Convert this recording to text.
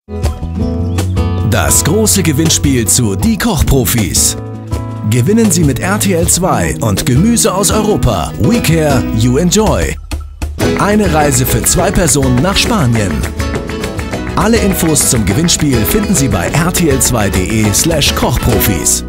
Das große Gewinnspiel zu Die Kochprofis. Gewinnen Sie mit RTL 2 und Gemüse aus Europa. We Care, You Enjoy. Eine Reise für 2 Personen nach Spanien. Alle Infos zum Gewinnspiel finden Sie bei rtl2.de/Kochprofis.